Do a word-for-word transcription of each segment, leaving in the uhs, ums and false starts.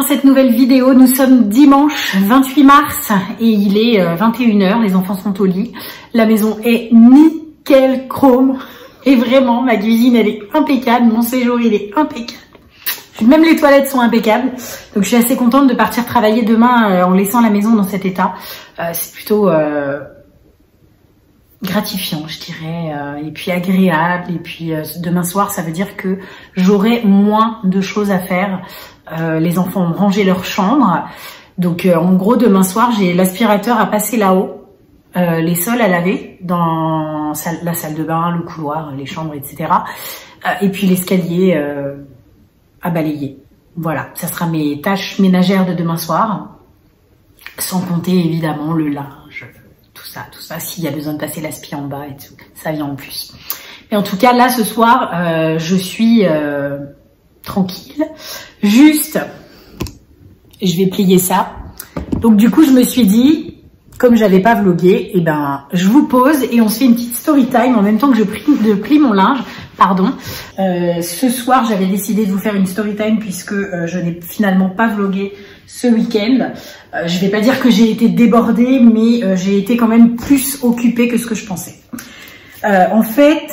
cette nouvelle vidéo. Nous sommes dimanche vingt-huit mars et il est vingt et une heures, les enfants sont au lit. La maison est nickel chrome et vraiment ma cuisine elle est impeccable, mon séjour il est impeccable. Même les toilettes sont impeccables, donc je suis assez contente de partir travailler demain euh, en laissant la maison dans cet état. Euh, c'est plutôt euh, gratifiant, je dirais, euh, et puis agréable. Et puis euh, demain soir, ça veut dire que j'aurai moins de choses à faire. Euh, les enfants ont rangé leur chambre, donc euh, en gros demain soir, j'ai l'aspirateur à passer là-haut, euh, les sols à laver dans la salle de bain, le couloir, les chambres, et cetera. Euh, et puis l'escalier. Euh, à balayer. Voilà, ça sera mes tâches ménagères de demain soir, sans compter évidemment le linge, tout ça, tout ça, s'il y a besoin de passer l'aspi en bas et tout, ça vient en plus. Mais en tout cas, là, ce soir, euh, je suis euh, tranquille, juste, je vais plier ça. Donc du coup, je me suis dit, comme j'avais pas vlogué, eh ben, je vous pose et on se fait une petite story time en même temps que je plie, je plie mon linge. Pardon. Euh, ce soir, j'avais décidé de vous faire une story time puisque euh, je n'ai finalement pas vlogué ce week-end. Euh, je vais pas dire que j'ai été débordée, mais euh, j'ai été quand même plus occupée que ce que je pensais. Euh, en fait,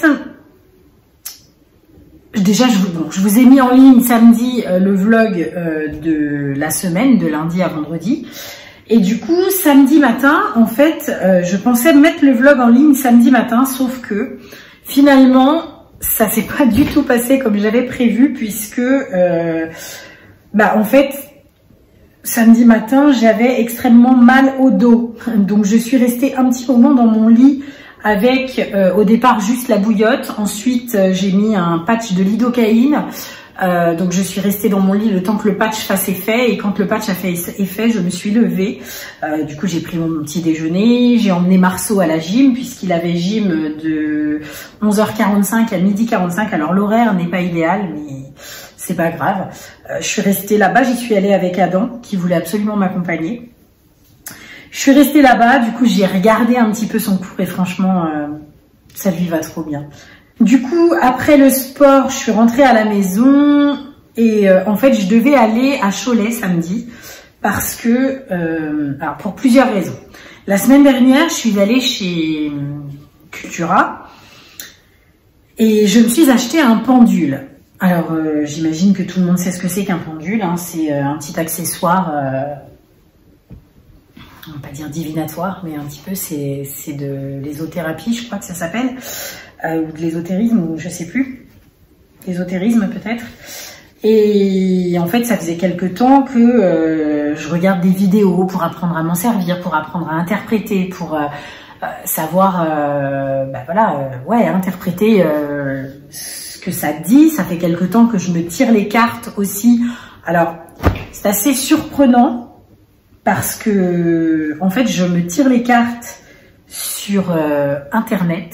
déjà, je vous, bon, je vous ai mis en ligne samedi euh, le vlog euh, de la semaine, de lundi à vendredi. Et du coup, samedi matin, en fait, euh, je pensais mettre le vlog en ligne samedi matin, sauf que finalement, ça s'est pas du tout passé comme j'avais prévu puisque, euh, bah en fait, samedi matin, j'avais extrêmement mal au dos. Donc, je suis restée un petit moment dans mon lit avec, euh, au départ, juste la bouillotte. Ensuite, euh, j'ai mis un patch de lidocaïne. Euh, donc je suis restée dans mon lit le temps que le patch fasse effet et quand le patch a fait effet, je me suis levée. Euh, du coup j'ai pris mon petit déjeuner, j'ai emmené Marceau à la gym puisqu'il avait gym de onze heures quarante-cinq à midi quarante-cinq. Alors l'horaire n'est pas idéal mais c'est pas grave. Euh, je suis restée là-bas, j'y suis allée avec Adam qui voulait absolument m'accompagner. Je suis restée là-bas, du coup j'ai regardé un petit peu son cours et franchement euh, ça lui va trop bien. Du coup, après le sport, je suis rentrée à la maison et euh, en fait, je devais aller à Cholet samedi parce que, euh, alors pour plusieurs raisons. La semaine dernière, je suis allée chez Cultura et je me suis acheté un pendule. Alors, euh, j'imagine que tout le monde sait ce que c'est qu'un pendule. Hein. C'est euh, un petit accessoire, euh, on va pas dire divinatoire, mais un petit peu, c'est c'est de l'ésothérapie, je crois que ça s'appelle. Euh, ou de l'ésotérisme, ou je sais plus, l'ésotérisme peut-être. Et en fait, ça faisait quelque temps que euh, je regarde des vidéos pour apprendre à m'en servir, pour apprendre à interpréter, pour euh, euh, savoir, euh, bah voilà, euh, ouais, interpréter euh, ce que ça dit. Ça fait quelque temps que je me tire les cartes aussi. Alors, c'est assez surprenant parce que, en fait, je me tire les cartes sur euh, Internet.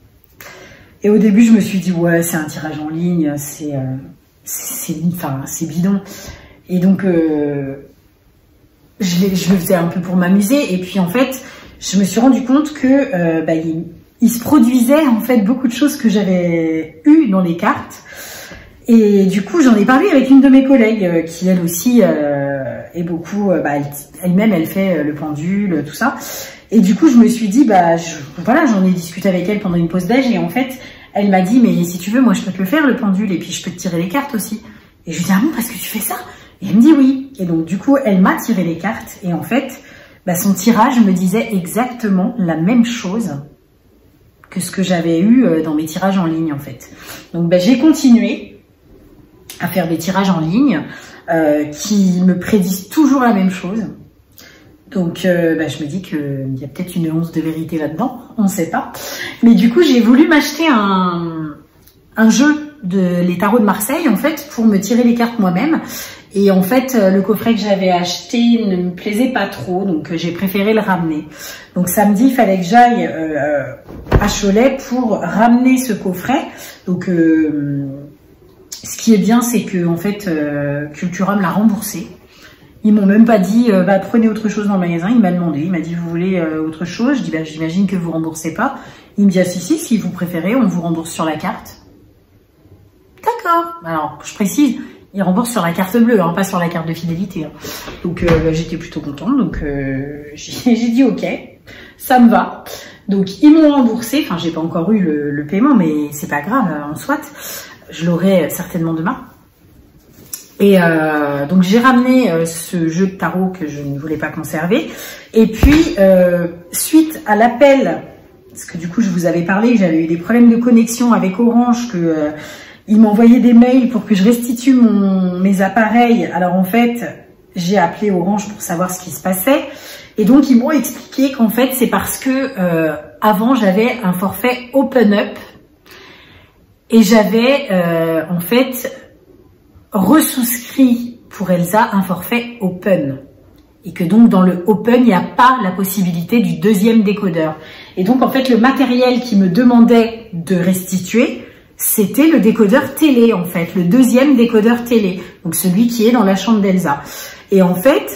Et au début, je me suis dit, ouais, c'est un tirage en ligne, c'est euh, c'est enfin, c'est bidon. Et donc, euh, je, je le faisais un peu pour m'amuser. Et puis, en fait, je me suis rendu compte que euh, bah, il, il se produisait en fait beaucoup de choses que j'avais eues dans les cartes. Et du coup, j'en ai parlé avec une de mes collègues euh, qui, elle aussi, euh, est beaucoup... Euh, bah, elle-même, elle, elle fait euh, le pendule, tout ça. Et du coup, je me suis dit, bah, je, voilà, j'en ai discuté avec elle pendant une pause déj et en fait, elle m'a dit, mais si tu veux, moi, je peux te le faire, le pendule, et puis je peux te tirer les cartes aussi. Et je lui ai dit, ah bon, parce que tu fais ça? Et elle me dit oui. Et donc, du coup, elle m'a tiré les cartes et en fait, bah, son tirage me disait exactement la même chose que ce que j'avais eu dans mes tirages en ligne, en fait. Donc, bah, j'ai continué à faire des tirages en ligne euh, qui me prédisent toujours la même chose. Donc, euh, bah, je me dis qu'il y a peut-être une once de vérité là-dedans, on ne sait pas. Mais du coup, j'ai voulu m'acheter un, un jeu de les tarots de Marseille, en fait, pour me tirer les cartes moi-même. Et en fait, le coffret que j'avais acheté ne me plaisait pas trop, donc j'ai préféré le ramener. Donc samedi, il fallait que j'aille euh, à Cholet pour ramener ce coffret. Donc, euh, ce qui est bien, c'est que en fait, euh, Cultura me l'a remboursé. Ils m'ont même pas dit, euh, bah, prenez autre chose dans le magasin. Il m'a demandé, il m'a dit, vous voulez euh, autre chose? Je dis, bah, j'imagine que vous remboursez pas. Il me dit, ah, si, si, si vous préférez, on vous rembourse sur la carte. D'accord. Alors, je précise, il rembourse sur la carte bleue, hein, pas sur la carte de fidélité. Hein. Donc euh, bah, j'étais plutôt contente, donc euh, j'ai dit ok, ça me va. Donc ils m'ont remboursé, enfin j'ai pas encore eu le, le paiement, mais c'est pas grave, en soit, je l'aurai certainement demain. Et euh, donc j'ai ramené euh, ce jeu de tarot que je ne voulais pas conserver. Et puis euh, suite à l'appel, parce que du coup je vous avais parlé, j'avais eu des problèmes de connexion avec Orange, que euh, ils m'envoyaient des mails pour que je restitue mon, mes appareils. Alors en fait, j'ai appelé Orange pour savoir ce qui se passait. Et donc ils m'ont expliqué qu'en fait c'est parce que euh, avant j'avais un forfait Open Up et j'avais euh, en fait resouscrit pour Elsa un forfait Open. Et que donc dans le Open, il n'y a pas la possibilité du deuxième décodeur. Et donc en fait, le matériel qui me demandait de restituer, c'était le décodeur télé en fait, le deuxième décodeur télé. Donc celui qui est dans la chambre d'Elsa. Et en fait,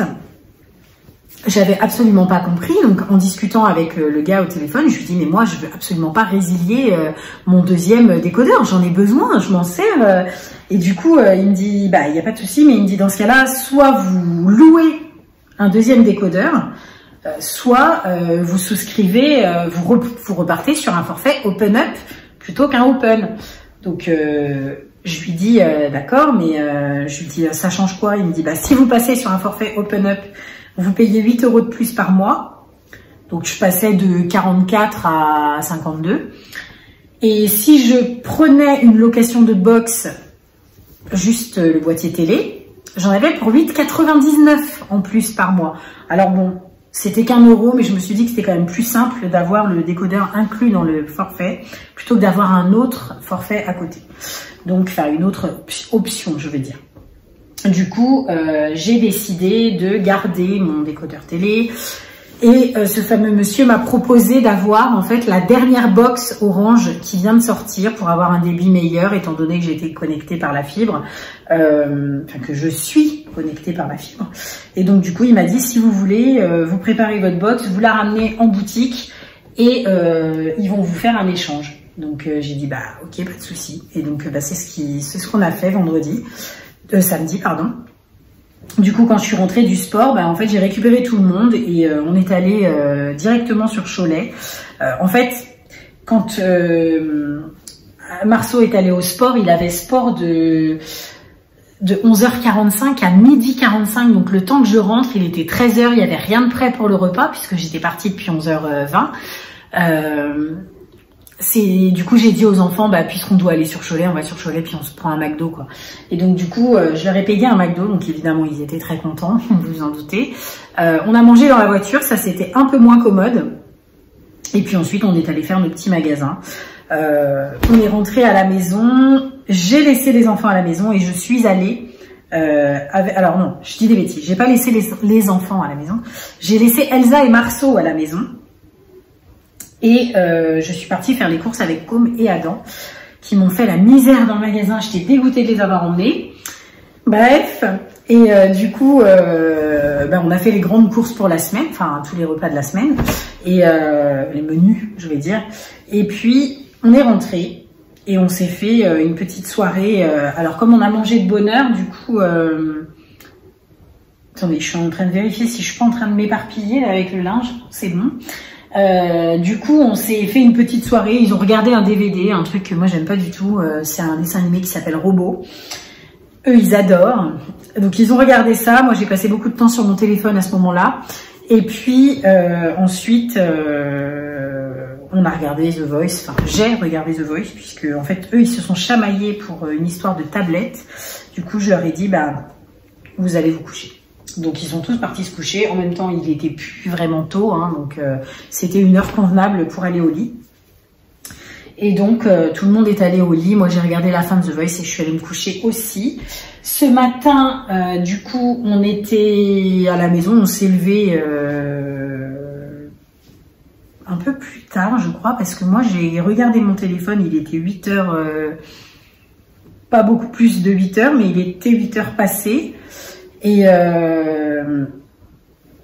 j'avais absolument pas compris. Donc en discutant avec le gars au téléphone, je lui dis mais moi je veux absolument pas résilier euh, mon deuxième décodeur, j'en ai besoin, je m'en sers. Euh, et du coup, euh, il me dit bah il n'y a pas de souci, mais il me dit dans ce cas-là, soit vous louez un deuxième décodeur, euh, soit euh, vous souscrivez, euh, vous, re vous repartez sur un forfait Open Up plutôt qu'un Open. Donc euh, je lui dis euh, d'accord, mais euh, je lui dis ça change quoi? Il me dit bah si vous passez sur un forfait Open Up, vous payez huit euros de plus par mois. Donc je passais de quarante-quatre à cinquante-deux. Et si je prenais une location de box, juste le boîtier télé, j'en avais pour huit euros quatre-vingt-dix-neuf en plus par mois. Alors bon, c'était qu'un euro, mais je me suis dit que c'était quand même plus simple d'avoir le décodeur inclus dans le forfait, plutôt que d'avoir un autre forfait à côté. Donc, enfin, une autre option, je vais dire. Du coup, euh, j'ai décidé de garder mon décodeur télé. Et euh, ce fameux monsieur m'a proposé d'avoir en fait la dernière box Orange qui vient de sortir pour avoir un débit meilleur, étant donné que j'ai été connectée par la fibre, euh, enfin que je suis connectée par la fibre. Et donc du coup il m'a dit si vous voulez, euh, vous préparez votre box, vous la ramenez en boutique et euh, ils vont vous faire un échange. Donc euh, j'ai dit bah ok, pas de souci. Et donc bah, c'est ce qui, c'est ce qu'on a fait vendredi, euh, samedi pardon. Du coup, quand je suis rentrée du sport, bah, en fait, j'ai récupéré tout le monde et euh, on est allé euh, directement sur Cholet. Euh, en fait, quand euh, Marceau est allé au sport, il avait sport de, de onze heures quarante-cinq à midi quarante-cinq. Donc, le temps que je rentre, il était treize heures. Il n'y avait rien de prêt pour le repas puisque j'étais partie depuis onze heures vingt. Euh, c'est du coup j'ai dit aux enfants bah puisqu'on doit aller sur Cholet, on va sur Cholet puis on se prend un McDo quoi. Et donc du coup euh, je leur ai payé un McDo, donc évidemment ils étaient très contents, vous vous en doutez. Euh, on a mangé dans la voiture, ça c'était un peu moins commode. Et puis ensuite on est allé faire nos petits magasins. Euh, on est rentré à la maison, j'ai laissé les enfants à la maison et je suis allée euh, avec, alors non, je dis des bêtises, j'ai pas laissé les, les enfants à la maison, j'ai laissé Elsa et Marceau à la maison. Et euh, je suis partie faire les courses avec Com et Adam, qui m'ont fait la misère dans le magasin. J'étais dégoûtée de les avoir emmenés. Bref, et euh, du coup, euh, ben, on a fait les grandes courses pour la semaine, enfin tous les repas de la semaine, et euh, les menus, je vais dire. Et puis, on est rentré et on s'est fait euh, une petite soirée. Euh, alors, comme on a mangé de bonne heure, du coup... Euh... Attendez, je suis en train de vérifier si je suis pas en train de m'éparpiller avec le linge. C'est bon. Euh, du coup, on s'est fait une petite soirée. Ils ont regardé un D V D, un truc que moi j'aime pas du tout. Euh, c'est un dessin animé qui s'appelle Robot. Eux, ils adorent. Donc, ils ont regardé ça. Moi, j'ai passé beaucoup de temps sur mon téléphone à ce moment-là. Et puis euh, ensuite, euh, on a regardé The Voice. Enfin, j'ai regardé The Voice puisque en fait, eux, ils se sont chamaillés pour une histoire de tablette. Du coup, je leur ai dit, bah, vous allez vous coucher. Donc ils sont tous partis se coucher. En même temps, il était plus vraiment tôt, hein, donc euh, c'était une heure convenable pour aller au lit. Et donc euh, tout le monde est allé au lit. Moi, j'ai regardé la fin de The Voice et je suis allée me coucher aussi. Ce matin, euh, du coup, on était à la maison. On s'est levé euh, un peu plus tard, je crois, parce que moi, j'ai regardé mon téléphone. Il était huit heures, euh, pas beaucoup plus de huit heures, mais il était huit heures passées. Et euh,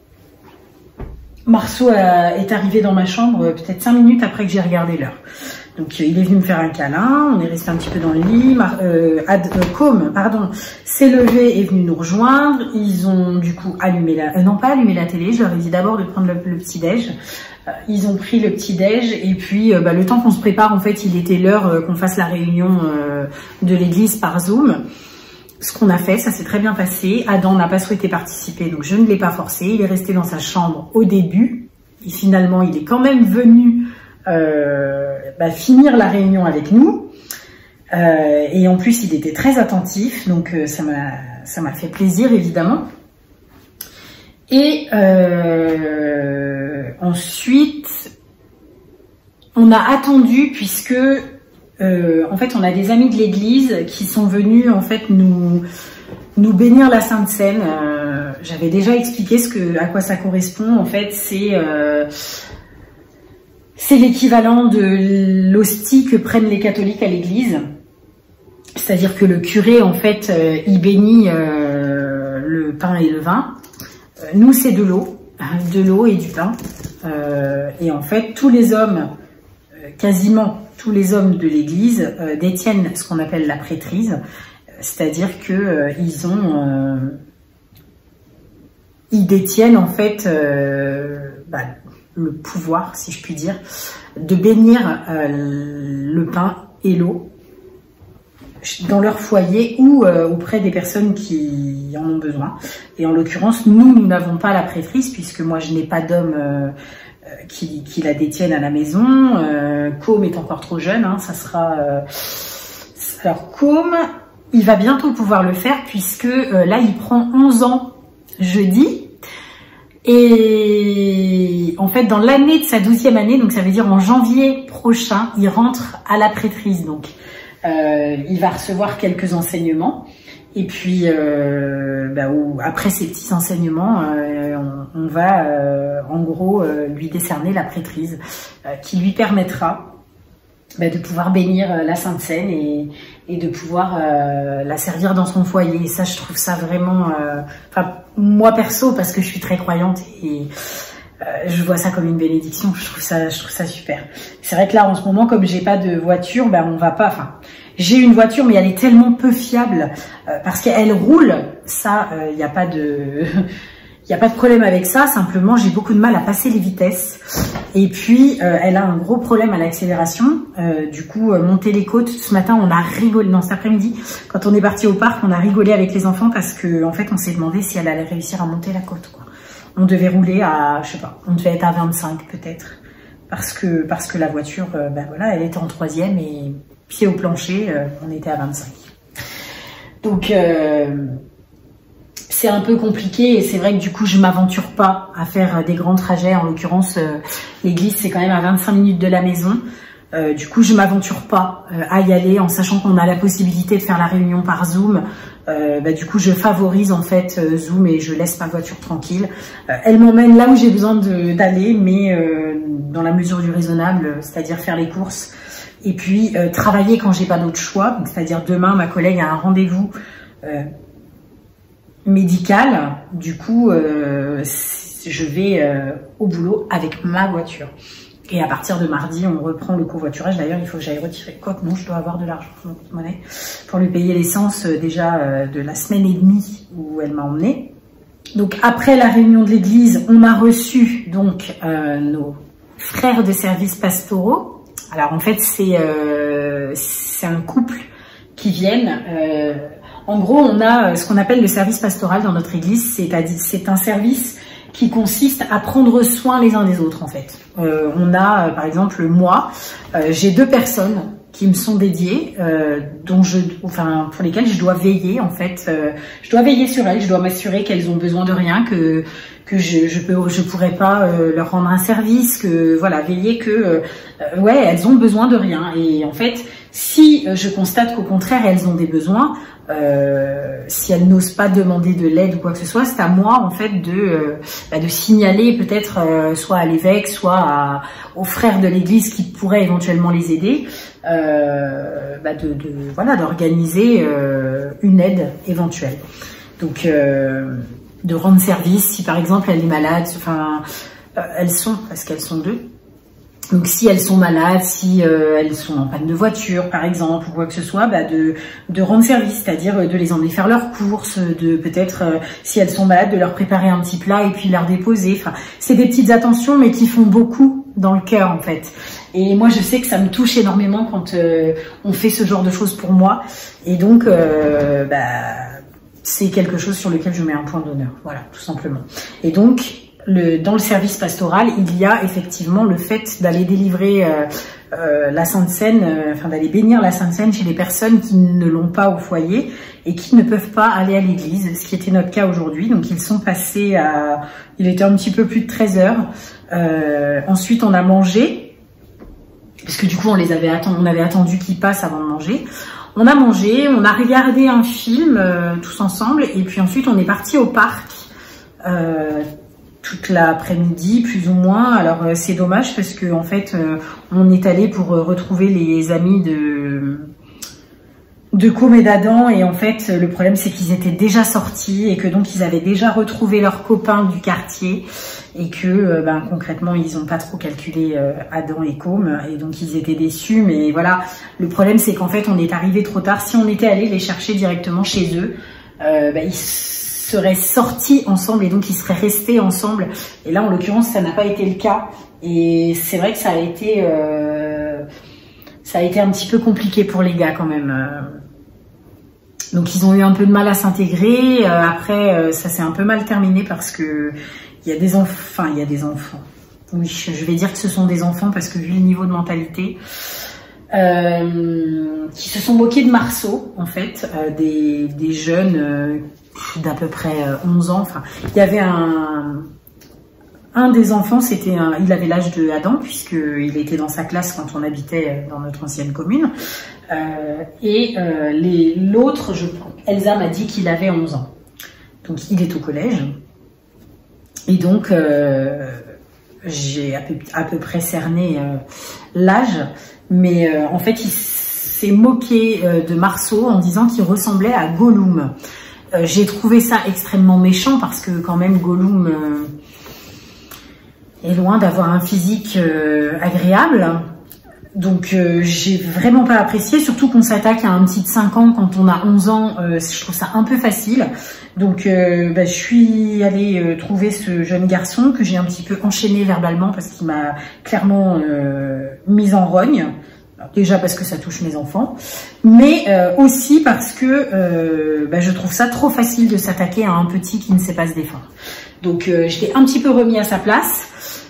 Marceau a, est arrivé dans ma chambre peut-être cinq minutes après que j'ai regardé l'heure. Donc il est venu me faire un câlin, on est resté un petit peu dans le lit. Euh, Ad, euh, Com, pardon, s'est levé et est venu nous rejoindre. Ils ont du coup allumé la, euh, non pas allumé la télé. Je leur ai dit d'abord de prendre le, le petit déj. Euh, ils ont pris le petit déj et puis euh, bah, le temps qu'on se prépare, en fait, il était l'heure euh, qu'on fasse la réunion euh, de l'église par Zoom. Ce qu'on a fait, ça s'est très bien passé. Adam n'a pas souhaité participer, donc je ne l'ai pas forcé. Il est resté dans sa chambre au début. Et finalement, il est quand même venu euh, bah, finir la réunion avec nous. Euh, et en plus, il était très attentif, donc euh, ça m'a ça m'a fait plaisir, évidemment. Et euh, ensuite, on a attendu puisque... Euh, en fait, on a des amis de l'église qui sont venus en fait nous nous bénir la Sainte Seine. Euh, J'avais déjà expliqué ce que à quoi ça correspond. En fait, c'est euh, c'est l'équivalent de l'hostie que prennent les catholiques à l'église. C'est-à-dire que le curé en fait euh, il bénit euh, le pain et le vin. Euh, nous, c'est de l'eau, de l'eau et du pain. Euh, et en fait, tous les hommes, euh, quasiment tous les hommes de l'église euh, détiennent ce qu'on appelle la prêtrise, c'est-à-dire que euh, ils ont, euh, ils détiennent en fait euh, bah, le pouvoir, si je puis dire, de bénir euh, le pain et l'eau dans leur foyer ou euh, auprès des personnes qui en ont besoin. Et en l'occurrence, nous, nous n'avons pas la prêtrise puisque moi, je n'ai pas d'homme euh, Qui, qui la détiennent à la maison. Euh, Com est encore trop jeune, hein, ça sera... Euh... Alors Com, il va bientôt pouvoir le faire puisque euh, là, il prend onze ans jeudi. Et en fait, dans l'année de sa douzième année, donc ça veut dire en janvier prochain, il rentre à la prêtrise. Donc, euh, il va recevoir quelques enseignements. Et puis, euh, bah, où, après ces petits enseignements, euh, on, on va euh, en gros euh, lui décerner la prêtrise euh, qui lui permettra bah, de pouvoir bénir euh, la Sainte Seine et, et de pouvoir euh, la servir dans son foyer. Et ça, je trouve ça vraiment... Euh, enfin, moi perso, parce que je suis très croyante et euh, je vois ça comme une bénédiction, je trouve ça, je trouve ça super. C'est vrai que là, en ce moment, comme j'ai pas de voiture, bah, on va pas... Enfin, j'ai une voiture, mais elle est tellement peu fiable euh, parce qu'elle roule. Ça, il euh, n'y a pas de, il y a pas de problème avec ça. Simplement, j'ai beaucoup de mal à passer les vitesses. Et puis, euh, elle a un gros problème à l'accélération. Euh, du coup, euh, monter les côtes. Ce matin, on a rigolé. Non, cet après-midi, quand on est parti au parc, on a rigolé avec les enfants parce que, en fait, on s'est demandé si elle allait réussir à monter la côte, quoi. On devait rouler à, je sais pas, on devait être à vingt-cinq peut-être, parce que parce que la voiture, euh, ben voilà, elle était en troisième et pied au plancher, euh, on était à vingt-cinq. Donc, euh, c'est un peu compliqué et c'est vrai que du coup, je m'aventure pas à faire des grands trajets. En l'occurrence, euh, l'église, c'est quand même à vingt-cinq minutes de la maison. Euh, du coup, je m'aventure pas euh, à y aller en sachant qu'on a la possibilité de faire la réunion par Zoom. Euh, bah, du coup, je favorise en fait euh, Zoom et je laisse ma voiture tranquille. Euh, elle m'emmène là où j'ai besoin d'aller, mais euh, dans la mesure du raisonnable, c'est-à-dire faire les courses. Et puis, euh, travailler quand j'ai pas d'autre choix. C'est-à-dire, demain, ma collègue a un rendez-vous euh, médical. Du coup, euh, je vais euh, au boulot avec ma voiture. Et à partir de mardi, on reprend le covoiturage. D'ailleurs, il faut que j'aille retirer. Quoique non, je dois avoir de l'argent sur mon compte monnaie pour lui payer l'essence euh, déjà euh, de la semaine et demie où elle m'a emmenée. Donc, après la réunion de l'église, on a reçu donc euh, nos frères de services pastoraux. Alors en fait, c'est euh, c'est un couple qui viennent. Euh, en gros, on a ce qu'on appelle le service pastoral dans notre église. C'est-à-dire, c'est un service qui consiste à prendre soin les uns des autres en fait. Euh, on a, euh, par exemple, moi, euh, j'ai deux personnes qui me sont dédiées, euh, dont je, enfin, pour lesquelles je dois veiller en fait. Euh, je dois veiller sur elles, je dois m'assurer qu'elles ont besoin de rien, que que je je peux je pourrais pas euh, leur rendre un service, que voilà, veiller que euh, ouais, elles ont besoin de rien. Et en fait, si euh, je constate qu'au contraire elles ont des besoins, euh, si elles n'osent pas demander de l'aide ou quoi que ce soit, c'est à moi en fait de euh, bah, de signaler peut-être euh, soit à l'évêque, soit à, aux frères de l'église qui pourraient éventuellement les aider, euh, bah, de, de voilà d'organiser euh, une aide éventuelle. Donc euh, de rendre service si par exemple elle est malade, enfin euh, elles sont parce qu'elles sont deux. Donc si elles sont malades, si euh, elles sont en panne de voiture par exemple ou quoi que ce soit, bah, de, de rendre service, c'est-à-dire de les emmener faire leurs courses, de peut-être euh, si elles sont malades de leur préparer un petit plat et puis leur déposer. Enfin, c'est des petites attentions mais qui font beaucoup dans le cœur en fait. Et moi je sais que ça me touche énormément quand euh, on fait ce genre de choses pour moi. Et donc euh, bah, c'est quelque chose sur lequel je mets un point d'honneur. Voilà, tout simplement. Et donc Le, dans le service pastoral, il y a effectivement le fait d'aller délivrer euh, euh, la Sainte Seine, euh, enfin d'aller bénir la Sainte Seine chez les personnes qui ne l'ont pas au foyer et qui ne peuvent pas aller à l'église, ce qui était notre cas aujourd'hui. Donc ils sont passés à, il était un petit peu plus de treize heures. Euh, ensuite on a mangé, parce que du coup on les avait attendu, on avait attendu qu'ils passent avant de manger. On a mangé, on a regardé un film euh, tous ensemble et puis ensuite on est parti au parc. Euh, toute l'après-midi plus ou moins. Alors euh, c'est dommage parce que en fait euh, on est allé pour euh, retrouver les amis de de Com et d'Adam et en fait le problème c'est qu'ils étaient déjà sortis et que donc ils avaient déjà retrouvé leurs copains du quartier et que euh, ben, concrètement ils n'ont pas trop calculé euh, Adam et Com et donc ils étaient déçus. Mais voilà, le problème c'est qu'en fait on est arrivé trop tard. Si on était allé les chercher directement chez eux, euh, ben, ils seraient sortis ensemble et donc ils seraient restés ensemble. Et là, en l'occurrence, ça n'a pas été le cas. Et c'est vrai que ça a été, euh, ça a été un petit peu compliqué pour les gars quand même. Donc ils ont eu un peu de mal à s'intégrer. Après, ça s'est un peu mal terminé parce que il y a des enfants, enfin il y a des enfants. Oui, je vais dire que ce sont des enfants parce que vu le niveau de mentalité. Euh, qui se sont moqués de Marceau, en fait, euh, des, des jeunes euh, d'à peu près onze ans. Enfin, il y avait un, un des enfants, c'était un, il avait l'âge de Adam, puisqu'il était dans sa classe quand on habitait dans notre ancienne commune. Euh, et euh, les, l'autre, je, Elsa m'a dit qu'il avait onze ans. Donc, il est au collège. Et donc, euh, j'ai à peu, à peu près cerné euh, l'âge. Mais euh, en fait, il s'est moqué euh, de Marceau en disant qu'il ressemblait à Gollum. Euh, j'ai trouvé ça extrêmement méchant parce que quand même Gollum euh, est loin d'avoir un physique euh, agréable. Donc euh, j'ai vraiment pas apprécié, surtout qu'on s'attaque à un petit de cinq ans quand on a onze ans. Euh, je trouve ça un peu facile. Donc euh, bah, je suis allée euh, trouver ce jeune garçon que j'ai un petit peu enchaîné verbalement parce qu'il m'a clairement euh, mise en rogne. Alors, déjà parce que ça touche mes enfants, mais euh, aussi parce que euh, bah, je trouve ça trop facile de s'attaquer à un petit qui ne sait pas se défendre. Donc euh, je l'ai un petit peu remis à sa place.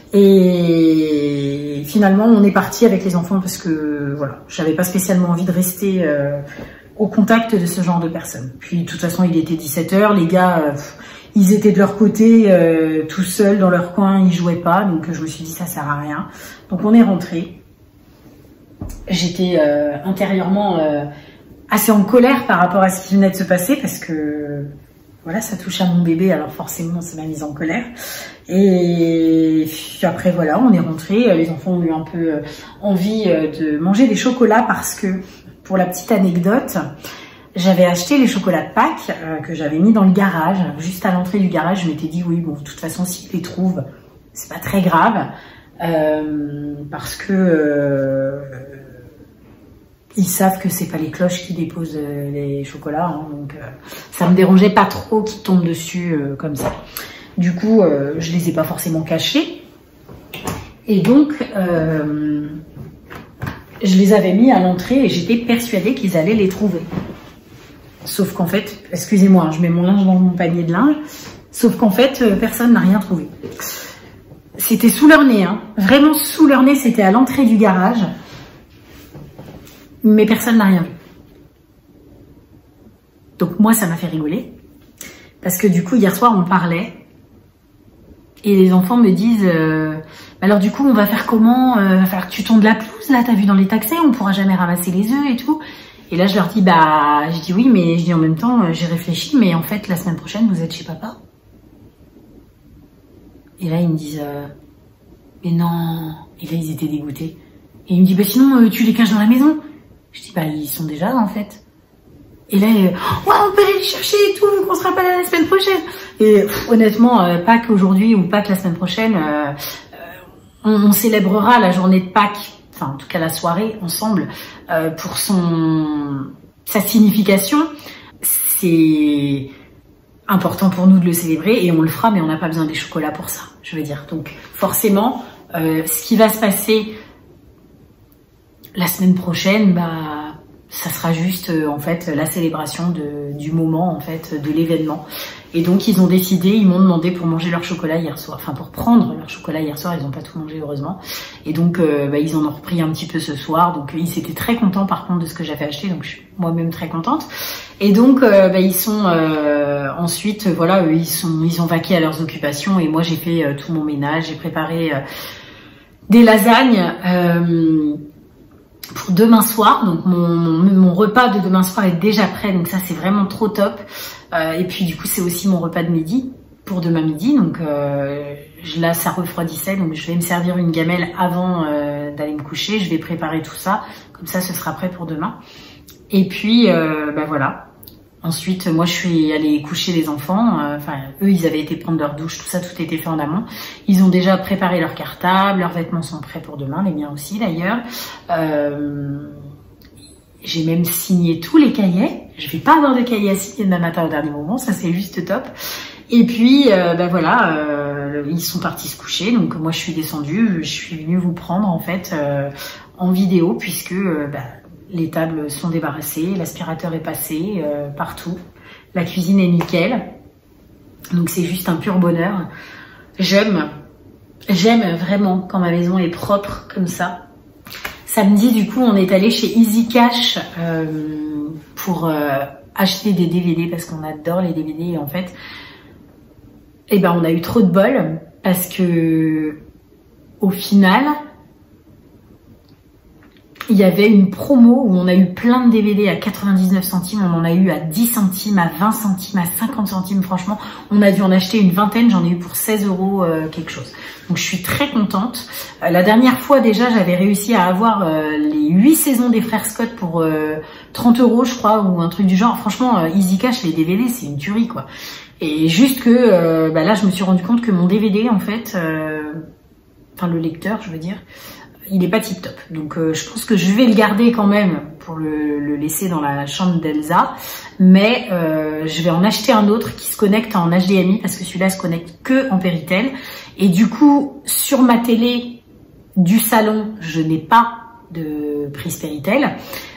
Et finalement, on est parti avec les enfants parce que voilà, j'avais pas spécialement envie de rester euh, au contact de ce genre de personnes. Puis de toute façon, il était dix-sept heures, les gars, euh, ils étaient de leur côté, euh, tout seuls dans leur coin, ils jouaient pas, donc je me suis dit ça sert à rien. Donc on est rentré. J'étais euh, intérieurement euh, assez en colère par rapport à ce qui venait de se passer parce que voilà, ça touche à mon bébé, alors forcément, ça m'a mise en colère. Et puis après, voilà, on est rentré. Les enfants ont eu un peu envie de manger des chocolats parce que, pour la petite anecdote, j'avais acheté les chocolats de Pâques euh, que j'avais mis dans le garage. Juste à l'entrée du garage, je m'étais dit, oui, bon, de toute façon, s'ils les trouvent, c'est pas très grave. Euh, parce que... Euh, ils savent que c'est pas les cloches qui déposent euh, les chocolats, hein, donc euh, ça me dérangeait pas trop qu'ils tombent dessus euh, comme ça. Du coup, euh, je les ai pas forcément cachés. Et donc, euh, je les avais mis à l'entrée et j'étais persuadée qu'ils allaient les trouver. Sauf qu'en fait, excusez-moi, hein, je mets mon linge dans mon panier de linge, sauf qu'en fait, euh, personne n'a rien trouvé. C'était sous leur nez, hein, vraiment sous leur nez, c'était à l'entrée du garage. Mais personne n'a rien vu. Donc moi, ça m'a fait rigoler. Parce que du coup, hier soir, on parlait. Et les enfants me disent, euh, alors du coup, on va faire comment euh, va falloir que tu tondes la pelouse, là, t'as vu dans les taxés, on pourra jamais ramasser les œufs et tout. Et là, je leur dis, bah, je dis oui, mais je dis en même temps, euh, j'ai réfléchi, mais en fait, la semaine prochaine, vous êtes chez papa. Et là, ils me disent, euh, mais non. Et là, ils étaient dégoûtés. Et ils me disent, bah sinon, euh, tu les caches dans la maison. Je dis, bah, ils sont déjà là, en fait. Et là, euh, ouais, on peut aller les chercher et tout, vu qu'on sera pas là la semaine prochaine. Et pff, honnêtement, euh, pas qu'aujourd'hui ou pas que la semaine prochaine, euh, euh, on, on célébrera la journée de Pâques, enfin en tout cas la soirée ensemble, euh, pour son sa signification. C'est important pour nous de le célébrer et on le fera, mais on n'a pas besoin des chocolats pour ça, je veux dire. Donc forcément, euh, ce qui va se passer la semaine prochaine, bah ça sera juste euh, en fait la célébration de, du moment, en fait, de l'événement. Et donc ils ont décidé, ils m'ont demandé pour manger leur chocolat hier soir, enfin pour prendre leur chocolat hier soir, ils n'ont pas tout mangé heureusement. Et donc euh, bah, ils en ont repris un petit peu ce soir, donc ils étaient très contents par contre de ce que j'avais acheté, donc je suis moi-même très contente. Et donc euh, bah, ils sont euh, ensuite, voilà, eux, ils sont ils ont vaqué à leurs occupations et moi j'ai fait euh, tout mon ménage, j'ai préparé euh, des lasagnes. Euh, pour demain soir, donc mon, mon, mon repas de demain soir est déjà prêt, donc ça c'est vraiment trop top. Euh, et puis du coup c'est aussi mon repas de midi pour demain midi, donc euh, là ça refroidissait, donc je vais me servir une gamelle avant euh, d'aller me coucher, je vais préparer tout ça, comme ça ce sera prêt pour demain. Et puis euh, bah voilà. Ensuite, moi, je suis allée coucher les enfants. Enfin, euh, eux, ils avaient été prendre leur douche, tout ça, tout était fait en amont. Ils ont déjà préparé leur cartable, leurs vêtements sont prêts pour demain, les miens aussi d'ailleurs. Euh, J'ai même signé tous les cahiers. Je vais pas avoir de cahiers à signer demain matin au dernier moment, ça c'est juste top. Et puis, euh, ben voilà, euh, ils sont partis se coucher. Donc moi, je suis descendue, je suis venue vous prendre en fait euh, en vidéo puisque euh, ben, les tables sont débarrassées, l'aspirateur est passé euh, partout, la cuisine est nickel, donc c'est juste un pur bonheur. J'aime, j'aime vraiment quand ma maison est propre comme ça. Samedi, du coup, on est allé chez Easy Cash euh, pour euh, acheter des D V D parce qu'on adore les D V D et en fait, eh ben, on a eu trop de bol parce que au final, il y avait une promo où on a eu plein de D V D à quatre-vingt-dix-neuf centimes, on en a eu à dix centimes, à vingt centimes, à cinquante centimes, franchement. On a dû en acheter une vingtaine, j'en ai eu pour seize euros euh, quelque chose. Donc je suis très contente. Euh, la dernière fois déjà, j'avais réussi à avoir euh, les huit saisons des Frères Scott pour euh, trente euros, je crois, ou un truc du genre. Franchement, euh, Easy Cash, les D V D, c'est une tuerie, quoi. Et juste que euh, bah là, je me suis rendu compte que mon D V D, en fait, euh, enfin le lecteur, je veux dire, il est pas tip top, donc euh, je pense que je vais le garder quand même pour le, le laisser dans la chambre d'Elsa, mais euh, je vais en acheter un autre qui se connecte en H D M I parce que celui-là se connecte que en Péritel et du coup sur ma télé du salon je n'ai pas de prise Péritel.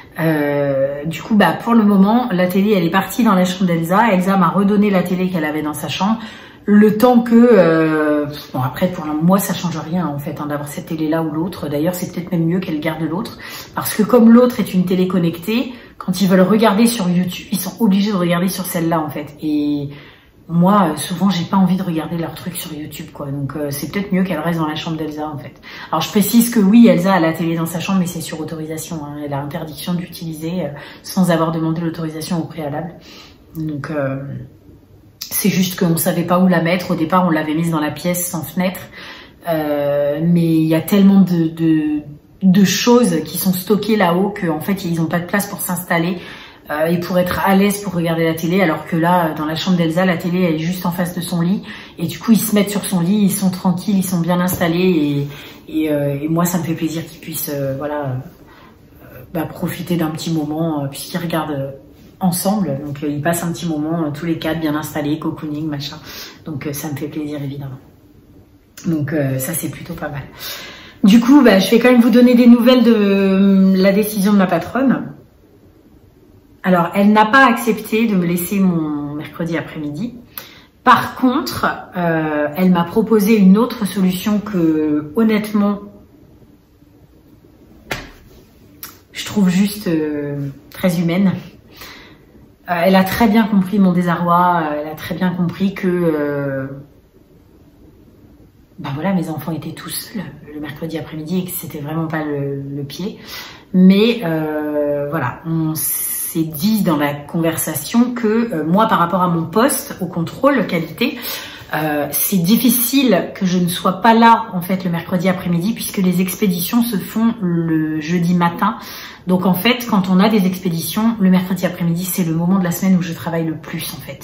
Euh, du coup bah pour le moment la télé elle est partie dans la chambre d'Elsa. Elsa m'a redonné la télé qu'elle avait dans sa chambre. Le temps que, euh, bon après pour moi ça change rien en fait hein, d'avoir cette télé là ou l'autre. D'ailleurs c'est peut-être même mieux qu'elle garde l'autre parce que comme l'autre est une télé connectée, quand ils veulent regarder sur YouTube, ils sont obligés de regarder sur celle-là en fait. Et moi souvent j'ai pas envie de regarder leurs trucs sur YouTube quoi. Donc euh, c'est peut-être mieux qu'elle reste dans la chambre d'Elsa en fait. Alors je précise que oui Elsa a la télé dans sa chambre mais c'est sur autorisation. Hein. Elle a interdiction d'utiliser euh, sans avoir demandé l'autorisation au préalable. Donc euh, c'est juste qu'on ne savait pas où la mettre. Au départ, on l'avait mise dans la pièce sans fenêtre. Euh, mais il y a tellement de, de, de choses qui sont stockées là-haut qu'en fait, ils n'ont pas de place pour s'installer euh, et pour être à l'aise pour regarder la télé. Alors que là, dans la chambre d'Elsa, la télé elle est juste en face de son lit. Et du coup, ils se mettent sur son lit, ils sont tranquilles, ils sont bien installés. Et, et, euh, et moi, ça me fait plaisir qu'ils puissent euh, voilà, euh, bah, profiter d'un petit moment euh, puisqu'ils regardent... Euh, ensemble, donc euh, ils passent un petit moment euh, tous les quatre bien installés, cocooning, machin, donc euh, ça me fait plaisir évidemment. Donc euh, ça c'est plutôt pas mal. Du coup bah, je vais quand même vous donner des nouvelles de euh, la décision de ma patronne. Alors elle n'a pas accepté de me laisser mon mercredi après-midi. Par contre euh, elle m'a proposé une autre solution que honnêtement je trouve juste euh, très humaine. Euh, elle a très bien compris mon désarroi, euh, elle a très bien compris que euh, ben voilà, mes enfants étaient tous seuls le mercredi après-midi et que c'était vraiment pas le, le pied. Mais euh, voilà, on s'est dit dans la conversation que euh, moi par rapport à mon poste au contrôle qualité, euh, c'est difficile que je ne sois pas là en fait le mercredi après-midi puisque les expéditions se font le jeudi matin. Donc en fait, quand on a des expéditions, le mercredi après-midi, c'est le moment de la semaine où je travaille le plus en fait.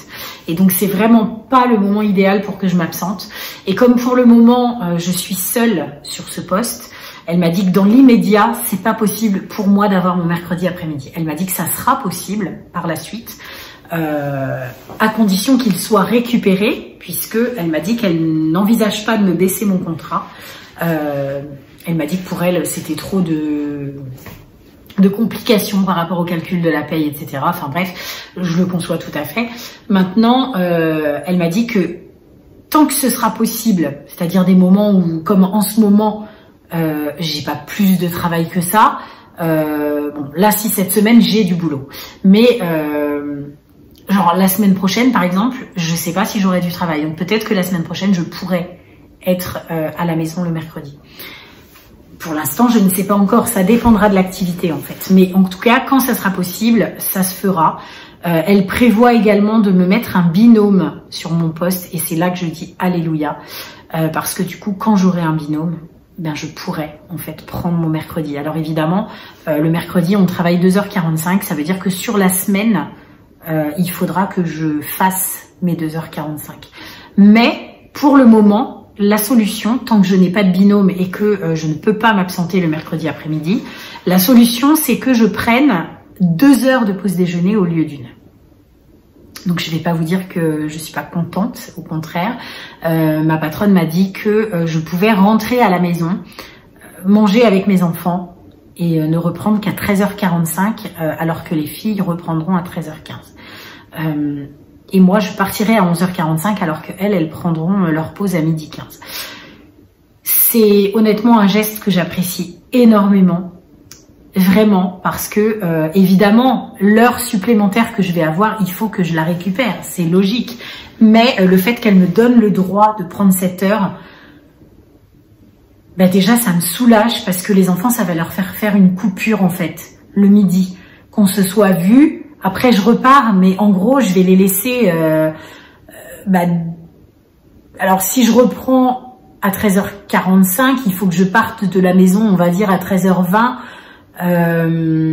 Et donc c'est vraiment pas le moment idéal pour que je m'absente. Et comme pour le moment euh, je suis seule sur ce poste, elle m'a dit que dans l'immédiat c'est pas possible pour moi d'avoir mon mercredi après-midi. Elle m'a dit que ça sera possible par la suite, euh, à condition qu'il soit récupéré, puisque elle m'a dit qu'elle n'envisage pas de me baisser mon contrat. Euh, elle m'a dit que pour elle c'était trop de de complications par rapport au calcul de la paye, et cetera. Enfin bref, je le conçois tout à fait. Maintenant, euh, elle m'a dit que tant que ce sera possible, c'est-à-dire des moments où, comme en ce moment, euh, j'ai pas plus de travail que ça. Euh, bon, là, si cette semaine j'ai du boulot, mais euh, genre la semaine prochaine, par exemple, je sais pas si j'aurai du travail. Donc peut-être que la semaine prochaine, je pourrais être euh, à la maison le mercredi. Pour l'instant, je ne sais pas encore, ça dépendra de l'activité en fait. Mais en tout cas, quand ça sera possible, ça se fera. Euh, elle prévoit également de me mettre un binôme sur mon poste et c'est là que je dis alléluia. Euh, parce que du coup, quand j'aurai un binôme, ben je pourrai en fait prendre mon mercredi. Alors évidemment, euh, le mercredi, on travaille deux heures quarante-cinq. Ça veut dire que sur la semaine, euh, il faudra que je fasse mes deux heures quarante-cinq. Mais pour le moment, la solution, tant que je n'ai pas de binôme et que euh, je ne peux pas m'absenter le mercredi après-midi, la solution, c'est que je prenne deux heures de pause déjeuner au lieu d'une. Donc, je ne vais pas vous dire que je suis pas contente, au contraire. Euh, ma patronne m'a dit que euh, je pouvais rentrer à la maison, euh, manger avec mes enfants et euh, ne reprendre qu'à treize heures quarante-cinq, euh, alors que les filles reprendront à treize heures quinze. Euh, Et moi, je partirai à onze heures quarante-cinq alors qu'elles, elles prendront leur pause à midi quinze. C'est honnêtement un geste que j'apprécie énormément. Vraiment, parce que, euh, évidemment, l'heure supplémentaire que je vais avoir, il faut que je la récupère. C'est logique. Mais euh, le fait qu'elle me donne le droit de prendre cette heure, bah déjà, ça me soulage parce que les enfants, ça va leur faire faire une coupure, en fait, le midi. Qu'on se soit vu. Après, je repars, mais en gros, je vais les laisser... Euh, euh, bah, alors, si je reprends à treize heures quarante-cinq, il faut que je parte de la maison, on va dire, à treize heures vingt. Euh,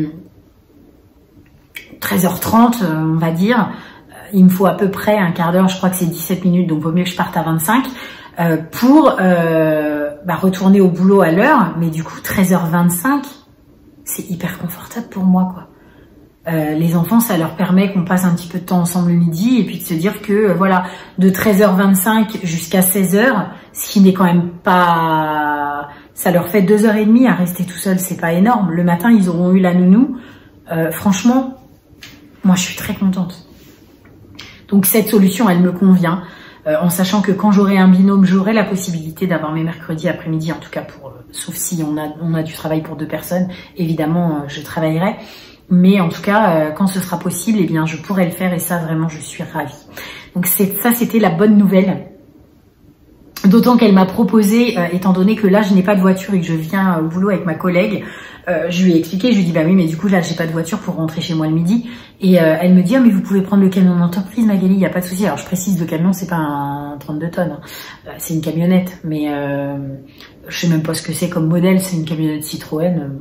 treize heures trente, on va dire. Il me faut à peu près un quart d'heure, je crois que c'est dix-sept minutes, donc vaut mieux que je parte à vingt-cinq, euh, pour euh, bah, retourner au boulot à l'heure. Mais du coup, treize heures vingt-cinq, c'est hyper confortable pour moi, quoi. Euh, les enfants, ça leur permet qu'on passe un petit peu de temps ensemble le midi et puis de se dire que euh, voilà, de treize heures vingt-cinq jusqu'à seize heures, ce qui n'est quand même pas... Ça leur fait deux heures et demie à rester tout seul, c'est pas énorme. Le matin, ils auront eu la nounou. Euh, franchement, moi, je suis très contente. Donc cette solution, elle me convient, euh, en sachant que quand j'aurai un binôme, j'aurai la possibilité d'avoir mes mercredis après-midi, en tout cas pour, euh, sauf si on a, on a du travail pour deux personnes, évidemment, euh, je travaillerai. Mais en tout cas, euh, quand ce sera possible, eh bien, je pourrai le faire et ça, vraiment, je suis ravie. Donc c'est ça, c'était la bonne nouvelle. D'autant qu'elle m'a proposé, euh, étant donné que là, je n'ai pas de voiture et que je viens au boulot avec ma collègue, euh, je lui ai expliqué, je lui ai dit, bah oui, mais du coup, là, j'ai pas de voiture pour rentrer chez moi le midi. Et euh, elle me dit, oh, mais vous pouvez prendre le camion d'entreprise, Magali, il n'y a pas de souci. Alors, je précise, le camion, c'est pas un trente-deux tonnes, hein. C'est une camionnette. Mais euh, je sais même pas ce que c'est comme modèle, c'est une camionnette Citroën.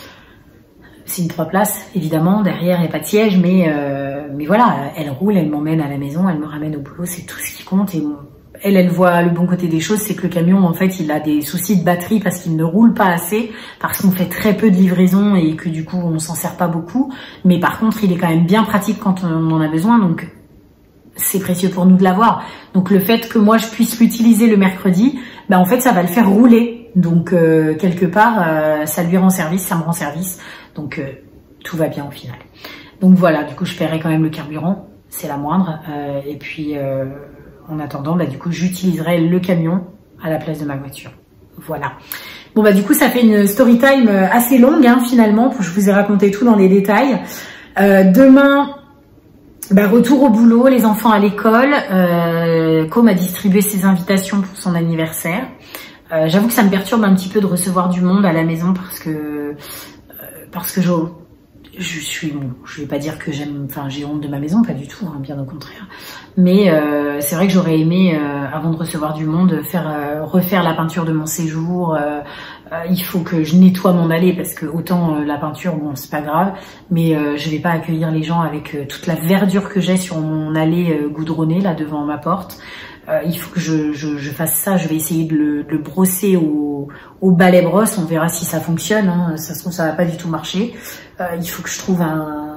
C'est une trois places, évidemment, derrière il n'y a pas de siège, mais euh, mais voilà, elle roule, elle m'emmène à la maison, elle me ramène au boulot, c'est tout ce qui compte. Et bon, elle, elle voit le bon côté des choses, c'est que le camion, en fait, il a des soucis de batterie parce qu'il ne roule pas assez, parce qu'on fait très peu de livraisons et que du coup, on s'en sert pas beaucoup. Mais par contre, il est quand même bien pratique quand on en a besoin, donc c'est précieux pour nous de l'avoir. Donc le fait que moi, je puisse l'utiliser le mercredi, ben en fait, ça va le faire rouler. Donc euh, quelque part, euh, ça lui rend service, ça me rend service. Donc euh, tout va bien au final. Donc voilà, du coup je paierai quand même le carburant, c'est la moindre. Euh, et puis euh, en attendant, bah, du coup j'utiliserai le camion à la place de ma voiture. Voilà. Bon bah du coup ça fait une story time assez longue hein, finalement. Je vous ai raconté tout dans les détails. Euh, demain, bah, retour au boulot, les enfants à l'école. Euh, Com a distribué ses invitations pour son anniversaire. Euh, J'avoue que ça me perturbe un petit peu de recevoir du monde à la maison parce que parce que je, je suis, bon, je vais pas dire que j'aime, enfin j'ai honte de ma maison, pas du tout, hein, bien au contraire. Mais euh, c'est vrai que j'aurais aimé, euh, avant de recevoir du monde, faire euh, refaire la peinture de mon séjour, euh, Euh, il faut que je nettoie mon allée parce que autant euh, la peinture, bon, c'est pas grave, mais euh, je vais pas accueillir les gens avec euh, toute la verdure que j'ai sur mon allée euh, goudronnée là devant ma porte. Euh, il faut que je, je, je fasse ça. Je vais essayer de le, de le brosser au, au balai brosse. On verra si ça fonctionne. Hein. Ça se trouve, ça va pas du tout marcher. Euh, il faut que je trouve un,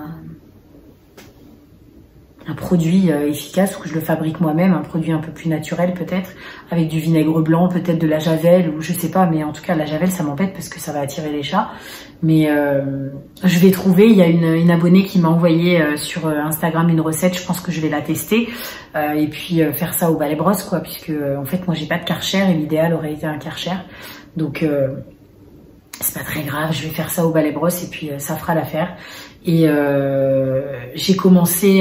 un produit euh, efficace ou que je le fabrique moi-même, un produit un peu plus naturel peut-être, avec du vinaigre blanc, peut-être de la javel ou je sais pas. Mais en tout cas, la javel, ça m'embête parce que ça va attirer les chats. Mais euh, je vais trouver, il y a une, une abonnée qui m'a envoyé euh, sur Instagram une recette, je pense que je vais la tester euh, et puis euh, faire ça au balai brosse quoi, puisque euh, en fait moi j'ai pas de Karcher et l'idéal aurait été un Karcher, donc euh, c'est pas très grave, je vais faire ça au balai brosse et puis euh, ça fera l'affaire. Et euh, j'ai commencé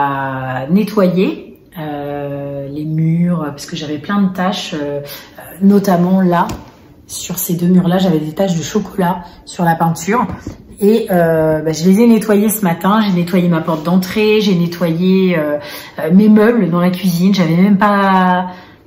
à nettoyer euh, les murs parce que j'avais plein de taches, euh, notamment là. Sur ces deux murs-là, j'avais des taches de chocolat sur la peinture. Et euh, bah, je les ai nettoyées ce matin. J'ai nettoyé ma porte d'entrée, j'ai nettoyé euh, mes meubles dans la cuisine. J'avais même pas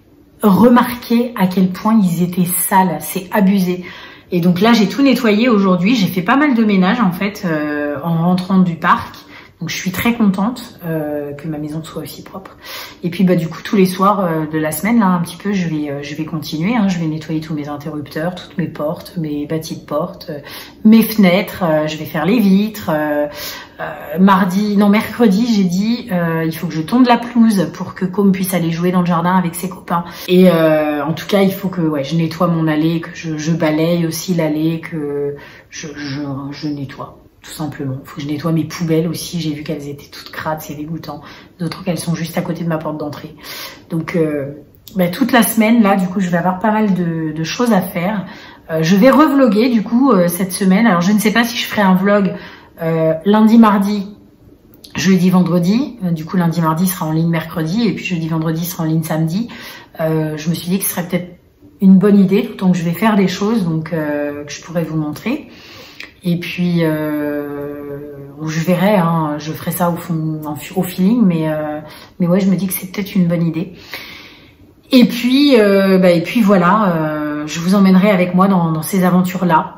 remarqué à quel point ils étaient sales. C'est abusé. Et donc là, j'ai tout nettoyé aujourd'hui. J'ai fait pas mal de ménage en fait euh, en rentrant du parc. Donc je suis très contente euh, que ma maison soit aussi propre. Et puis bah du coup tous les soirs euh, de la semaine là un petit peu je vais euh, je vais continuer. Hein, je vais nettoyer tous mes interrupteurs, toutes mes portes, mes bâtis de porte, euh, mes fenêtres. Euh, je vais faire les vitres. Euh, euh, mardi, non mercredi j'ai dit euh, il faut que je tonde la pelouse pour que Com puisse aller jouer dans le jardin avec ses copains. Et euh, en tout cas il faut que ouais je nettoie mon allée, que je, je balaye aussi l'allée, que je, je, je nettoie. Tout simplement. Il faut que je nettoie mes poubelles aussi. J'ai vu qu'elles étaient toutes crades, c'est dégoûtant. D'autres qu'elles sont juste à côté de ma porte d'entrée. Donc, euh, bah, toute la semaine, là, du coup, je vais avoir pas mal de, de choses à faire. Euh, je vais revloguer, du coup, euh, cette semaine. Alors, je ne sais pas si je ferai un vlog euh, lundi, mardi, jeudi, vendredi. Euh, du coup, lundi, mardi sera en ligne mercredi. Et puis, jeudi, vendredi sera en ligne samedi. Euh, je me suis dit que ce serait peut-être une bonne idée, tout le temps que je vais faire des choses donc euh, que je pourrais vous montrer. Et puis, euh, je verrai, hein, je ferai ça au, fond, au feeling, mais, euh, mais ouais, je me dis que c'est peut-être une bonne idée. Et puis, euh, bah, et puis voilà, euh, je vous emmènerai avec moi dans, dans ces aventures-là.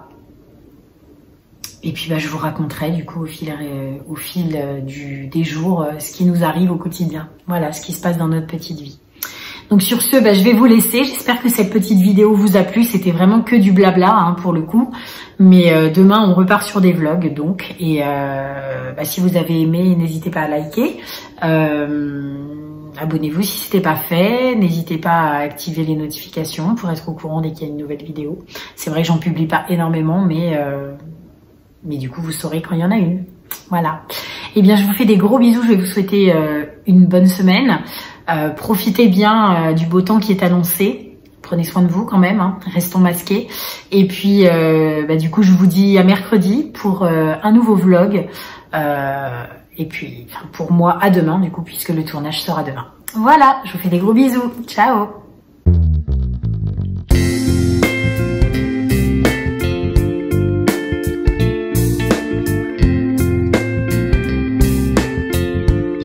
Et puis, bah, je vous raconterai du coup au fil, euh, au fil euh, du, des jours euh, ce qui nous arrive au quotidien. Voilà, ce qui se passe dans notre petite vie. Donc sur ce, bah, je vais vous laisser. J'espère que cette petite vidéo vous a plu. C'était vraiment que du blabla hein, pour le coup. Mais euh, demain, on repart sur des vlogs. Donc, et euh, bah, si vous avez aimé, n'hésitez pas à liker. Euh, Abonnez-vous si ce n'était pas fait. N'hésitez pas à activer les notifications pour être au courant dès qu'il y a une nouvelle vidéo. C'est vrai que j'en publie pas énormément, mais, euh, mais du coup, vous saurez quand il y en a une. Voilà. Eh bien, je vous fais des gros bisous. Je vais vous souhaiter euh, une bonne semaine. Euh, profitez bien euh, du beau temps qui est annoncé. Prenez soin de vous quand même, hein. Restons masqués. Et puis, euh, bah, du coup, je vous dis à mercredi pour euh, un nouveau vlog. Euh, et puis, pour moi, à demain, du coup, puisque le tournage sera demain. Voilà, je vous fais des gros bisous. Ciao!